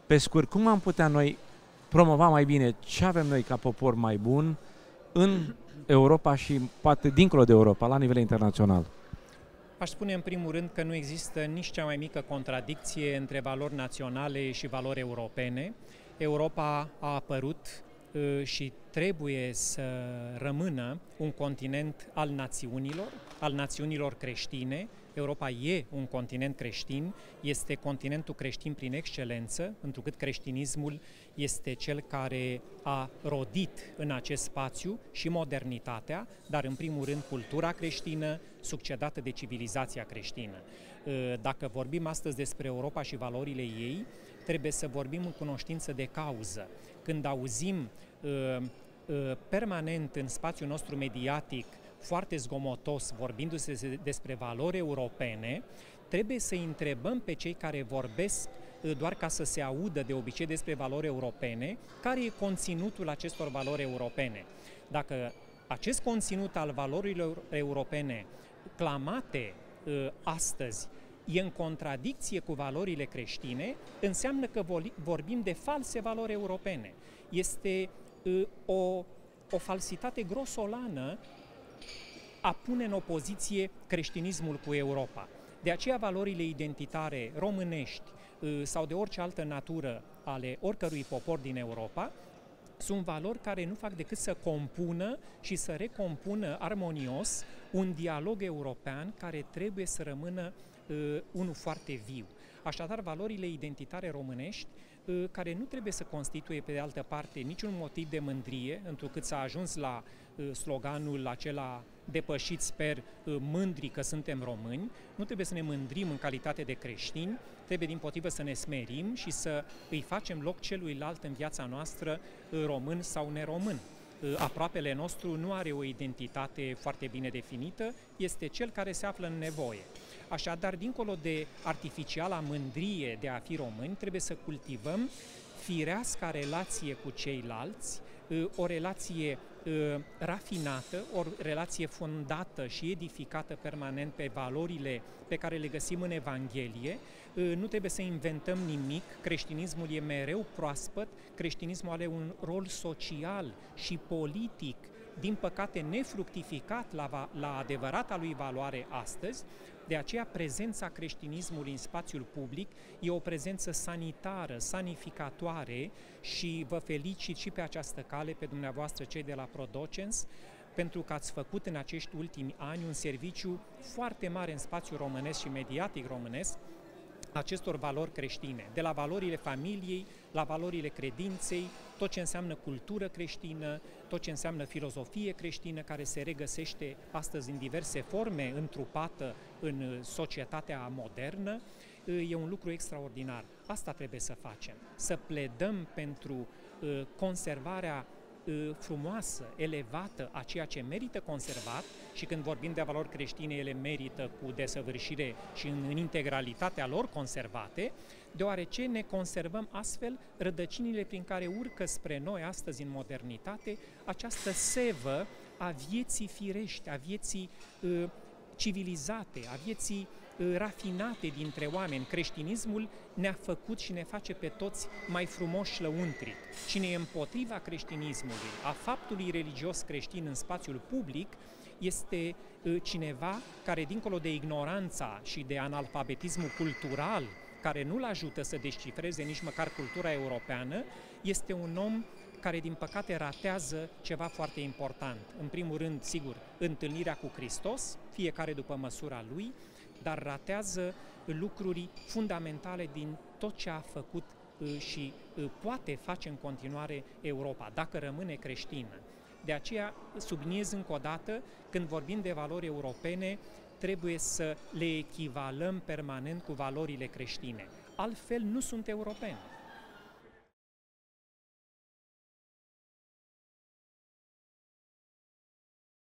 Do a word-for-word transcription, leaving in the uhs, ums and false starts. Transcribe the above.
Pe scurt, cum am putea noi promova mai bine ce avem noi ca popor mai bun în Europa și poate dincolo de Europa, la nivel internațional? Aș spune în primul rând că nu există nici cea mai mică contradicție între valori naționale și valori europene. Europa a apărut și trebuie să rămână un continent al națiunilor, al națiunilor creștine. Europa e un continent creștin, este continentul creștin prin excelență, întrucât creștinismul este cel care a rodit în acest spațiu și modernitatea, dar în primul rând cultura creștină, succedată de civilizația creștină. Dacă vorbim astăzi despre Europa și valorile ei, trebuie să vorbim în cunoștință de cauză. Când auzim uh, uh, permanent în spațiul nostru mediatic, foarte zgomotos, vorbindu-se despre valori europene, trebuie să întrebăm pe cei care vorbesc uh, doar ca să se audă de obicei despre valori europene, care e conținutul acestor valori europene. Dacă acest conținut al valorilor europene clamate uh, astăzi e în contradicție cu valorile creștine, înseamnă că vorbim de false valori europene. Este uh, o, o falsitate grosolană a pune în opoziție creștinismul cu Europa. De aceea valorile identitare românești uh, sau de orice altă natură ale oricărui popor din Europa sunt valori care nu fac decât să compună și să recompună armonios un dialog european care trebuie să rămână Uh, unul foarte viu. Așadar, valorile identitare românești, uh, care nu trebuie să constituie, pe de altă parte, niciun motiv de mândrie, întrucât s-a ajuns la uh, sloganul acela depășit, sper, uh, mândri că suntem români, nu trebuie să ne mândrim în calitate de creștini, trebuie dimpotrivă să ne smerim și să îi facem loc celuilalt în viața noastră, uh, român sau neromân. Aproapele nostru nu are o identitate foarte bine definită, este cel care se află în nevoie. Așadar, dincolo de artificiala mândrie de a fi români, trebuie să cultivăm fireasca relație cu ceilalți, o relație rafinată, o relație fondată și edificată permanent pe valorile pe care le găsim în Evanghelie. Nu trebuie să inventăm nimic, creștinismul e mereu proaspăt, creștinismul are un rol social și politic, din păcate nefructificat la, la adevărata lui valoare astăzi. De aceea prezența creștinismului în spațiul public e o prezență sanitară, sanificatoare și vă felicit și pe această cale pe dumneavoastră cei de la Prodocens, pentru că ați făcut în acești ultimi ani un serviciu foarte mare în spațiul românesc și mediatic românesc acestor valori creștine, de la valorile familiei, la valorile credinței, tot ce înseamnă cultură creștină, tot ce înseamnă filozofie creștină, care se regăsește astăzi în diverse forme, întrupată în societatea modernă, e un lucru extraordinar. Asta trebuie să facem, să pledăm pentru conservarea frumoasă, elevată a ceea ce merită conservat, și când vorbim de valori creștine, ele merită cu desăvârșire și în integralitatea lor conservate, deoarece ne conservăm astfel rădăcinile prin care urcă spre noi astăzi în modernitate această sevă a vieții firești, a vieții uh, civilizate, a vieții uh, rafinate dintre oameni. Creștinismul ne-a făcut și ne face pe toți mai frumoși lăuntric. Cine e împotriva creștinismului, a faptului religios creștin în spațiul public, este uh, cineva care, dincolo de ignoranța și de analfabetismul cultural, care nu-l ajută să descifreze nici măcar cultura europeană, este un om care, din păcate, ratează ceva foarte important. În primul rând, sigur, întâlnirea cu Hristos, fiecare după măsura lui, dar ratează lucruri fundamentale din tot ce a făcut și poate face în continuare Europa, dacă rămâne creștină. De aceea, subliniez încă o dată, când vorbim de valori europene, trebuie să le echivalăm permanent cu valorile creștine. Altfel, nu sunt europeni.